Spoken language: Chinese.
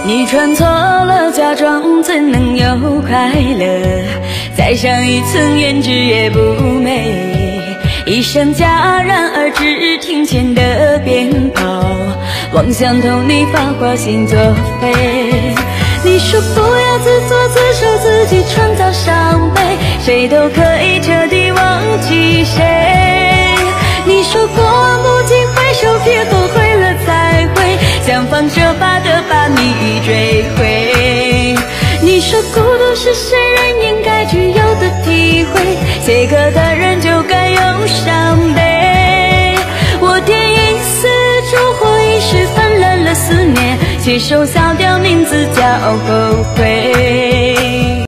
你穿错了，假装怎能有快乐？再上一层胭脂也不美。一声戛然而止，庭前的鞭炮，妄想同你发花心作废。你说不要自作自受，自己创造伤悲，谁都可以彻底忘记谁。你说过目尽回首，别后悔了才会想方设法的把你追回。你说孤独是谁人应该具有的体会，写歌的人就该用伤悲。我点一丝烛火，一时泛滥了思念，写首小调，名字叫后悔。